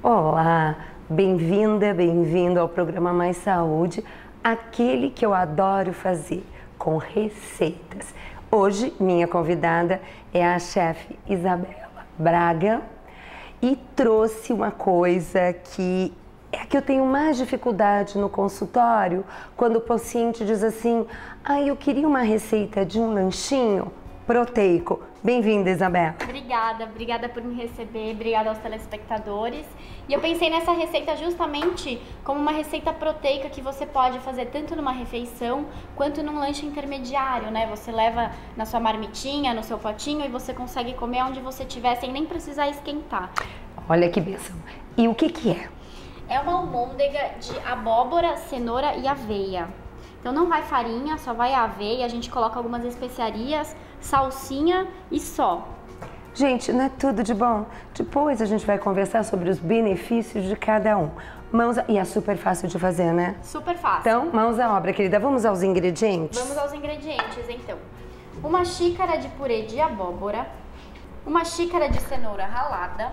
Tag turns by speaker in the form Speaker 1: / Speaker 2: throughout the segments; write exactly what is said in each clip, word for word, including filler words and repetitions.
Speaker 1: Olá, bem-vinda, bem-vindo ao programa Mais Saúde, aquele que eu adoro fazer, com receitas. Hoje, minha convidada é a chefe Isabela Braga e trouxe uma coisa que é a que eu tenho mais dificuldade no consultório, quando o paciente diz assim, ah, eu queria uma receita de um lanchinho proteico. Bem-vinda, Isabela.
Speaker 2: Obrigada, obrigada por me receber, obrigada aos telespectadores. E eu pensei nessa receita justamente como uma receita proteica que você pode fazer tanto numa refeição quanto num lanche intermediário, né? Você leva na sua marmitinha, no seu potinho e você consegue comer onde você estiver sem nem precisar esquentar.
Speaker 1: Olha que bênção. E o que que é?
Speaker 2: É uma almôndega de abóbora, cenoura e aveia. Então não vai farinha, só vai a aveia, a gente coloca algumas especiarias, salsinha e só.
Speaker 1: Gente, não é tudo de bom? Depois a gente vai conversar sobre os benefícios de cada um. Mãos a... E é super fácil de fazer, né?
Speaker 2: Super fácil.
Speaker 1: Então, mãos à obra, querida. Vamos aos ingredientes?
Speaker 2: Vamos aos ingredientes, então. Uma xícara de purê de abóbora, uma xícara de cenoura ralada,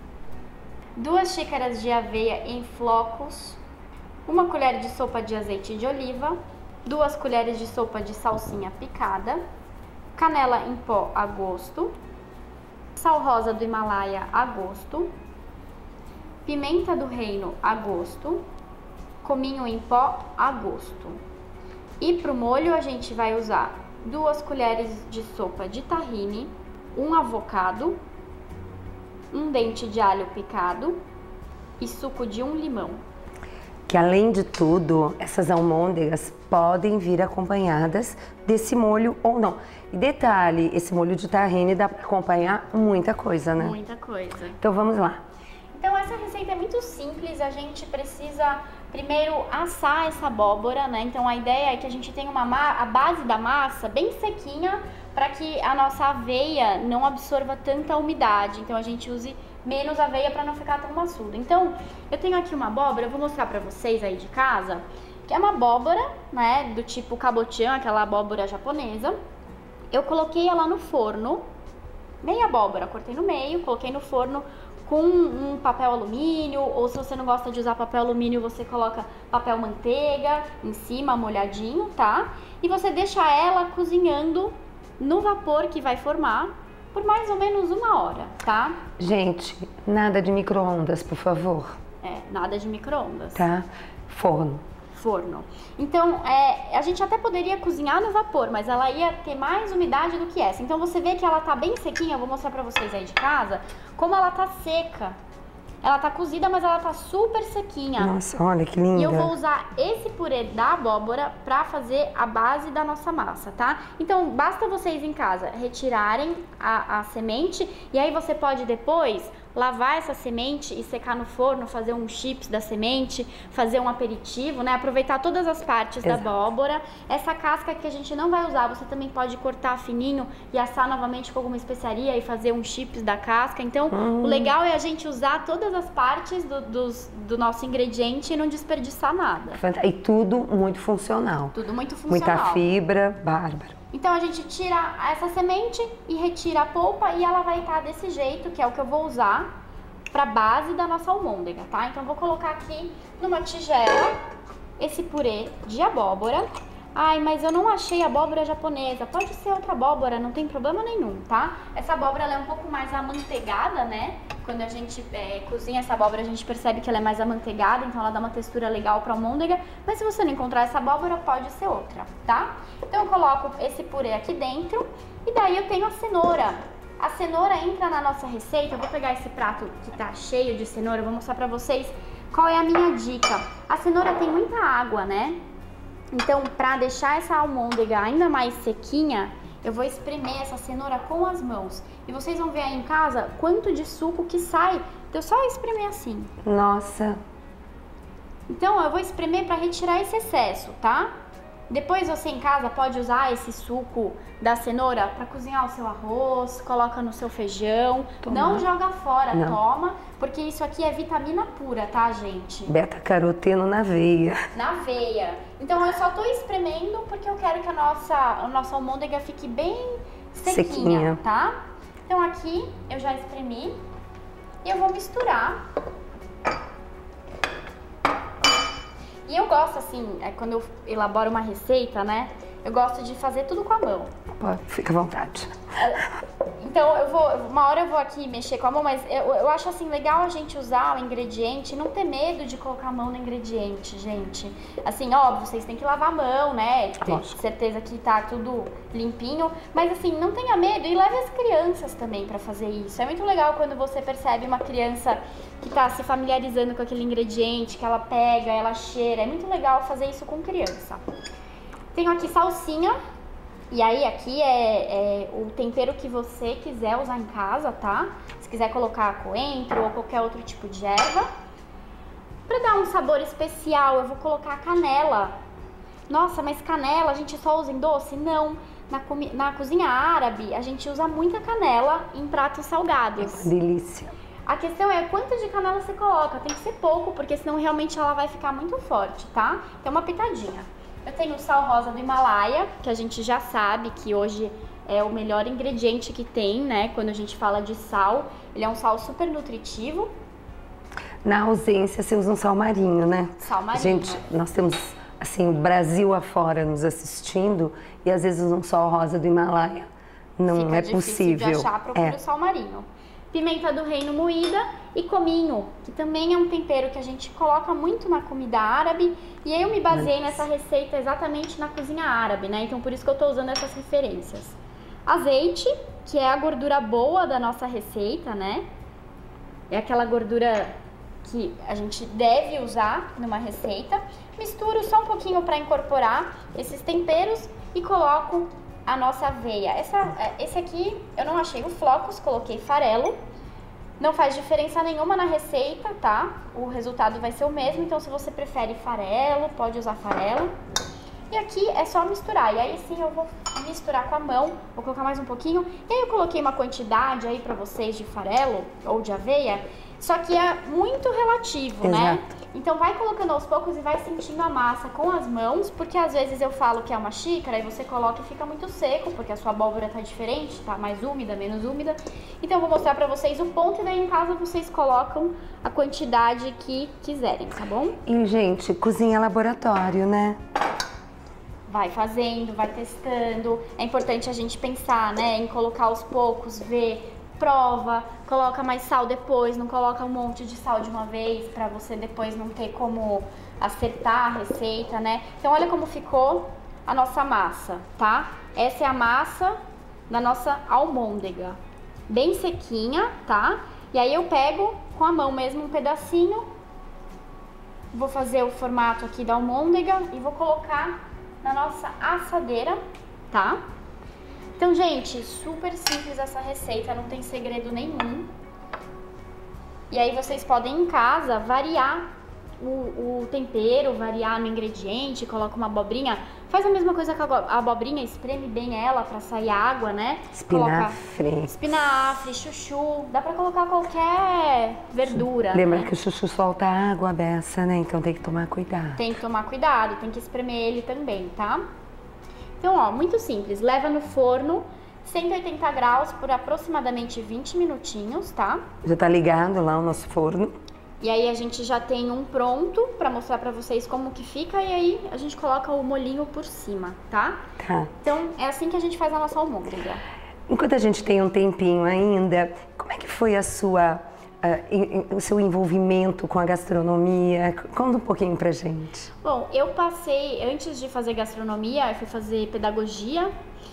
Speaker 2: duas xícaras de aveia em flocos, uma colher de sopa de azeite de oliva, duas colheres de sopa de salsinha picada, canela em pó a gosto, sal rosa do Himalaia a gosto, pimenta do reino a gosto, cominho em pó a gosto. E para o molho a gente vai usar duas colheres de sopa de tahine, um avocado, um dente de alho picado e suco de um limão.
Speaker 1: Que além de tudo, essas almôndegas podem vir acompanhadas desse molho ou não. E detalhe, esse molho de tahine dá para acompanhar muita coisa, né?
Speaker 2: Muita coisa.
Speaker 1: Então vamos lá.
Speaker 2: Então essa receita é muito simples, a gente precisa primeiro assar essa abóbora, né? Então a ideia é que a gente tenha uma ma a base da massa bem sequinha para que a nossa aveia não absorva tanta umidade. Então a gente use menos aveia para não ficar tão maçudo. Então eu tenho aqui uma abóbora, eu vou mostrar para vocês aí de casa, que é uma abóbora, né, do tipo kabotian, aquela abóbora japonesa. Eu coloquei ela no forno, meia abóbora, cortei no meio, coloquei no forno com um papel alumínio, ou se você não gosta de usar papel alumínio, você coloca papel manteiga em cima, molhadinho, tá? E você deixa ela cozinhando no vapor que vai formar por mais ou menos uma hora, tá?
Speaker 1: Gente, nada de micro-ondas, por favor.
Speaker 2: É, nada de micro-ondas.
Speaker 1: Tá? Forno.
Speaker 2: Forno. Então, é, a gente até poderia cozinhar no vapor, mas ela ia ter mais umidade do que essa. Então, você vê que ela tá bem sequinha, eu vou mostrar pra vocês aí de casa, como ela tá seca. Ela tá cozida, mas ela tá super sequinha.
Speaker 1: Nossa, olha que linda.
Speaker 2: E eu vou usar esse purê da abóbora pra fazer a base da nossa massa, tá? Então, basta vocês em casa retirarem a, a semente e aí você pode depois lavar essa semente e secar no forno, fazer um chips da semente, fazer um aperitivo, né? Aproveitar todas as partes
Speaker 1: Exato.
Speaker 2: da abóbora. Essa casca que a gente não vai usar, você também pode cortar fininho e assar novamente com alguma especiaria e fazer um chips da casca. Então, hum. o legal é a gente usar todas as partes do, dos, do nosso ingrediente e não desperdiçar nada.
Speaker 1: E tudo muito funcional.
Speaker 2: Tudo muito funcional.
Speaker 1: Muita fibra, bárbaro.
Speaker 2: Então a gente tira essa semente e retira a polpa e ela vai estar desse jeito, que é o que eu vou usar para base da nossa almôndega, tá? Então eu vou colocar aqui numa tigela esse purê de abóbora. Ai, mas eu não achei abóbora japonesa. Pode ser outra abóbora, não tem problema nenhum, tá? Essa abóbora ela é um pouco mais amanteigada, né? Quando a gente é, cozinha essa abóbora, a gente percebe que ela é mais amanteigada, então ela dá uma textura legal pra almôndega. Mas se você não encontrar essa abóbora, pode ser outra, tá? Então eu coloco esse purê aqui dentro e daí eu tenho a cenoura. A cenoura entra na nossa receita. Eu vou pegar esse prato que tá cheio de cenoura, vou mostrar pra vocês qual é a minha dica. A cenoura tem muita água, né? Então, pra deixar essa almôndega ainda mais sequinha, eu vou espremer essa cenoura com as mãos. E vocês vão ver aí em casa quanto de suco que sai. Então, só espremer assim.
Speaker 1: Nossa!
Speaker 2: Então, eu vou espremer pra retirar esse excesso, tá? Depois você em casa pode usar esse suco da cenoura para cozinhar o seu arroz, coloca no seu feijão. Toma. Não joga fora, não. Toma, porque isso aqui é vitamina pura, tá, gente?
Speaker 1: Beta-caroteno na veia.
Speaker 2: Na veia. Então eu só tô espremendo porque eu quero que a nossa, a nossa almôndega fique bem sequinha, sequinha, tá? Então aqui eu já espremi e eu vou misturar E eu gosto, assim, é, quando eu elaboro uma receita, né? Eu gosto de fazer tudo com a mão.
Speaker 1: Pode, fica à vontade.
Speaker 2: Então, eu vou, uma hora eu vou aqui mexer com a mão, mas eu, eu acho, assim, legal a gente usar o ingrediente, não ter medo de colocar a mão no ingrediente, gente. Assim, óbvio, vocês têm que lavar a mão, né? Ter certeza que tá tudo limpinho. Mas, assim, não tenha medo e leve as crianças também pra fazer isso. É muito legal quando você percebe uma criança que tá se familiarizando com aquele ingrediente, que ela pega, ela cheira. É muito legal fazer isso com criança. Tenho aqui salsinha. E aí aqui é, é o tempero que você quiser usar em casa, tá? Se quiser colocar coentro ou qualquer outro tipo de erva. Pra dar um sabor especial, eu vou colocar canela. Nossa, mas canela a gente só usa em doce? Não. Na, na cozinha árabe, a gente usa muita canela em pratos salgados.
Speaker 1: É uma delícia.
Speaker 2: A questão é quanto de canela você coloca. Tem que ser pouco, porque senão realmente ela vai ficar muito forte, tá? Então uma pitadinha. Eu tenho o sal rosa do Himalaia, que a gente já sabe que hoje é o melhor ingrediente que tem, né? Quando a gente fala de sal, ele é um sal super nutritivo.
Speaker 1: Na ausência, você usa um sal marinho, né?
Speaker 2: Sal marinho.
Speaker 1: Gente, nós temos, assim, o Brasil afora nos assistindo e às vezes um sal rosa do Himalaia. Não
Speaker 2: Fica
Speaker 1: é
Speaker 2: difícil
Speaker 1: possível.
Speaker 2: de achar, procura
Speaker 1: é.
Speaker 2: o sal marinho. Pimenta do reino moída e cominho, que também é um tempero que a gente coloca muito na comida árabe. E eu me baseei nessa receita exatamente na cozinha árabe, né? Então por isso que eu tô usando essas referências. Azeite, que é a gordura boa da nossa receita, né? É aquela gordura que a gente deve usar numa receita. Misturo só um pouquinho para incorporar esses temperos e coloco a nossa aveia. Essa, esse aqui eu não achei o flocos, coloquei farelo. Não faz diferença nenhuma na receita, tá? O resultado vai ser o mesmo, então se você prefere farelo, pode usar farelo. E aqui é só misturar, e aí sim eu vou misturar com a mão, vou colocar mais um pouquinho. E aí eu coloquei uma quantidade aí pra vocês de farelo ou de aveia, só que é muito relativo,
Speaker 1: Exato.
Speaker 2: né? Então vai colocando aos poucos e vai sentindo a massa com as mãos, porque às vezes eu falo que é uma xícara e você coloca e fica muito seco, porque a sua abóbora tá diferente, tá mais úmida, menos úmida. Então eu vou mostrar pra vocês o ponto e daí em casa vocês colocam a quantidade que quiserem, tá bom?
Speaker 1: E, gente, cozinha laboratório, né?
Speaker 2: Vai fazendo, vai testando. É importante a gente pensar, né, em colocar aos poucos, ver, prova, coloca mais sal depois, não coloca um monte de sal de uma vez pra você depois não ter como acertar a receita, né? Então olha como ficou a nossa massa, tá? Essa é a massa da nossa almôndega, bem sequinha, tá? E aí eu pego com a mão mesmo um pedacinho, vou fazer o formato aqui da almôndega e vou colocar na nossa assadeira, tá? Então, gente, super simples essa receita, não tem segredo nenhum. E aí vocês podem em casa variar o, o tempero, variar no ingrediente, coloca uma abobrinha. Faz a mesma coisa com a abobrinha, espreme bem ela pra sair água, né?
Speaker 1: Espinafre.
Speaker 2: Coloca espinafre, chuchu, dá pra colocar qualquer verdura.
Speaker 1: Lembra
Speaker 2: né?
Speaker 1: que o chuchu solta água beça, né? Então tem que tomar cuidado.
Speaker 2: Tem que tomar cuidado, tem que espremer ele também, tá? Então, ó, muito simples. Leva no forno, cento e oitenta graus por aproximadamente vinte minutinhos, tá?
Speaker 1: Já tá ligado lá o nosso forno.
Speaker 2: E aí a gente já tem um pronto pra mostrar pra vocês como que fica e aí a gente coloca o molhinho por cima, tá?
Speaker 1: Tá.
Speaker 2: Então, é assim que a gente faz a nossa almôndega.
Speaker 1: Enquanto a gente tem um tempinho ainda, como é que foi a sua, uh, o seu envolvimento com a gastronomia? Conta um pouquinho pra gente.
Speaker 2: Bom, eu passei, antes de fazer gastronomia, eu fui fazer pedagogia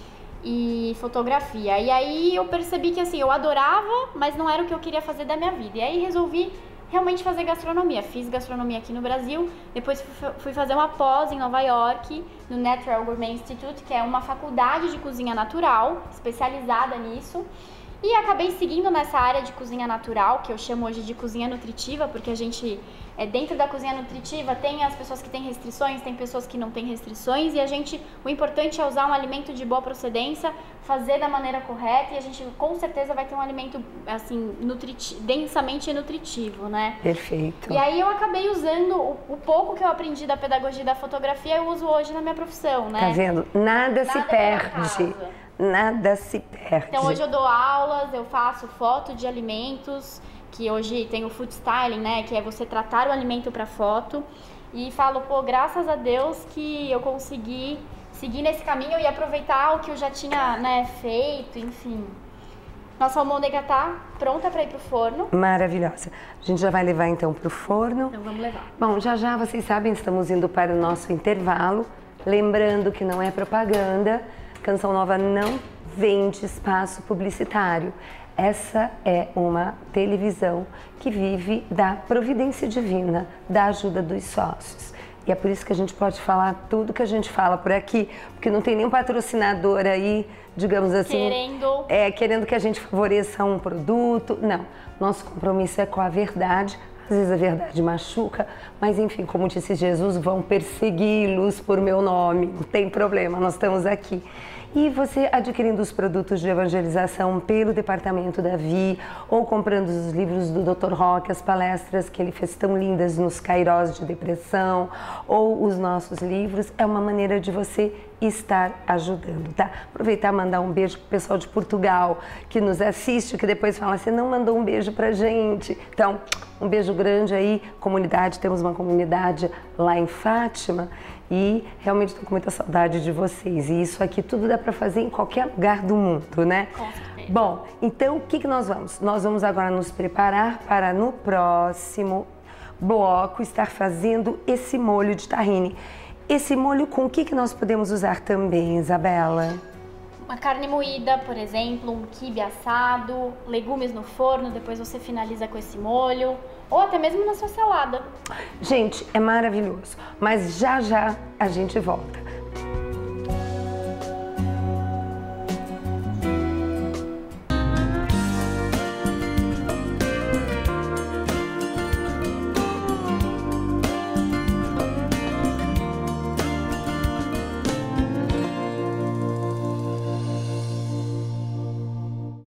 Speaker 2: e fotografia. E aí eu percebi que assim, eu adorava, mas não era o que eu queria fazer da minha vida. E aí resolvi realmente fazer gastronomia. Fiz gastronomia aqui no Brasil, depois fui fazer uma pós em Nova York, no Natural Gourmet Institute, que é uma faculdade de cozinha natural, especializada nisso. E acabei seguindo nessa área de cozinha natural, que eu chamo hoje de cozinha nutritiva, porque a gente, é, dentro da cozinha nutritiva, tem as pessoas que têm restrições, tem pessoas que não têm restrições, e a gente, o importante é usar um alimento de boa procedência, fazer da maneira correta, e a gente com certeza vai ter um alimento, assim, nutriti- densamente nutritivo, né?
Speaker 1: Perfeito.
Speaker 2: E aí eu acabei usando o, o pouco que eu aprendi da pedagogia e da fotografia, eu uso hoje na minha profissão, né?
Speaker 1: Tá vendo? Nada,
Speaker 2: Nada
Speaker 1: se
Speaker 2: é
Speaker 1: perde.
Speaker 2: por acaso.
Speaker 1: Nada se perde.
Speaker 2: Então hoje eu dou aulas, eu faço foto de alimentos, que hoje tem o food styling, né, que é você tratar o alimento para foto. e falo, pô, graças a Deus que eu consegui seguir nesse caminho e aproveitar o que eu já tinha, né, feito, enfim. Nossa almôndega tá pronta para ir pro forno.
Speaker 1: Maravilhosa. A gente já vai levar então pro forno.
Speaker 2: Então vamos levar.
Speaker 1: Bom, já já vocês sabem, estamos indo para o nosso intervalo. Lembrando que não é propaganda, Canção Nova não vende espaço publicitário. Essa é uma televisão que vive da providência divina, da ajuda dos sócios. E é por isso que a gente pode falar tudo que a gente fala por aqui, porque não tem nenhum patrocinador aí, digamos assim,
Speaker 2: querendo,
Speaker 1: é, querendo que a gente favoreça um produto. Não, nosso compromisso é com a verdade. Às vezes a verdade machuca, mas enfim, como disse Jesus, vão persegui-los por meu nome, não tem problema, nós estamos aqui. E você adquirindo os produtos de evangelização pelo Departamento Davi ou comprando os livros do doutor Roque, as palestras que ele fez tão lindas nos Kairós de Depressão ou os nossos livros, é uma maneira de você estar ajudando, tá? Aproveitar e mandar um beijo pro pessoal de Portugal que nos assiste, que depois fala assim, não mandou um beijo pra gente. Então, um beijo grande aí, comunidade, temos uma comunidade lá em Fátima e realmente estou com muita saudade de vocês. E isso aqui tudo dá para fazer em qualquer lugar do mundo, né?
Speaker 2: Com certeza.
Speaker 1: Bom, então o que, que nós vamos? Nós vamos agora nos preparar para no próximo bloco estar fazendo esse molho de tahine. Esse molho com o que, que nós podemos usar também, Isabela?
Speaker 2: Uma carne moída, por exemplo, um quibe assado, legumes no forno, depois você finaliza com esse molho, ou até mesmo na sua salada.
Speaker 1: Gente, é maravilhoso, mas já já a gente volta.